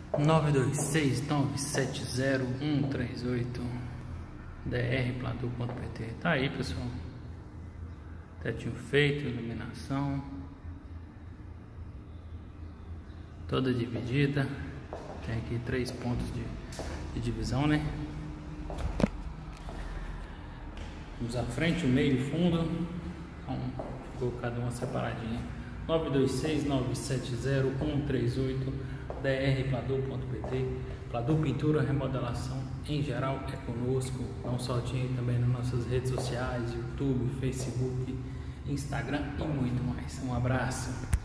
926-970-138 drpladu.pt. Tá aí, pessoal. Tetinho feito, iluminação toda dividida. Tem aqui 3 pontos de divisão, né? Vamos à frente, o meio e o fundo. Então, ficou cada uma separadinha. 926-970-138 drpladu.pt. Pladu Pintura, remodelação em geral é conosco. Não só tinha também nas nossas redes sociais, YouTube, Facebook, Instagram e muito mais. Um abraço.